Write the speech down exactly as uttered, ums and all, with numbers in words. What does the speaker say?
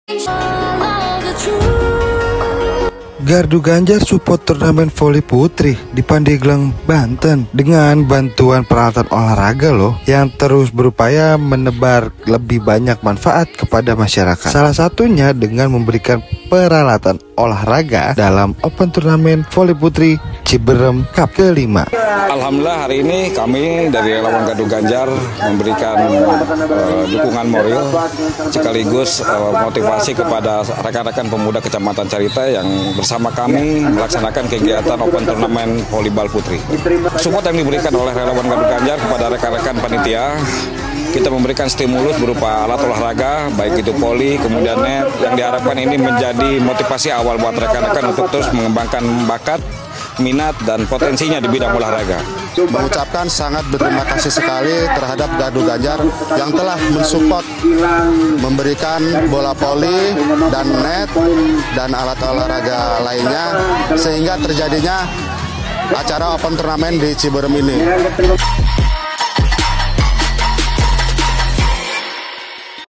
Gardu Ganjar support turnamen voli putri di Pandeglang, Banten dengan bantuan peralatan olahraga loh yang terus berupaya menebar lebih banyak manfaat kepada masyarakat. Salah satunya dengan memberikan peralatan olahraga dalam Open Turnamen Voli Putri Ciberem Cup kelima. Alhamdulillah hari ini kami dari relawan Gardu Ganjar memberikan uh, dukungan moral sekaligus uh, motivasi kepada rekan-rekan pemuda Kecamatan Carita yang bersama kami melaksanakan kegiatan Open Turnamen Volleyball Putri. Support yang diberikan oleh relawan Gardu Ganjar kepada rekan-rekan panitia, kita memberikan stimulus berupa alat olahraga, baik itu poli, kemudian net, yang diharapkan ini menjadi motivasi awal buat rekan-rekan untuk terus mengembangkan bakat, minat, dan potensinya di bidang olahraga. Mengucapkan sangat berterima kasih sekali terhadap Gardu Ganjar yang telah mensupport, memberikan bola poli dan net dan alat olahraga lainnya, sehingga terjadinya acara Open Turnamen di Ciberem ini.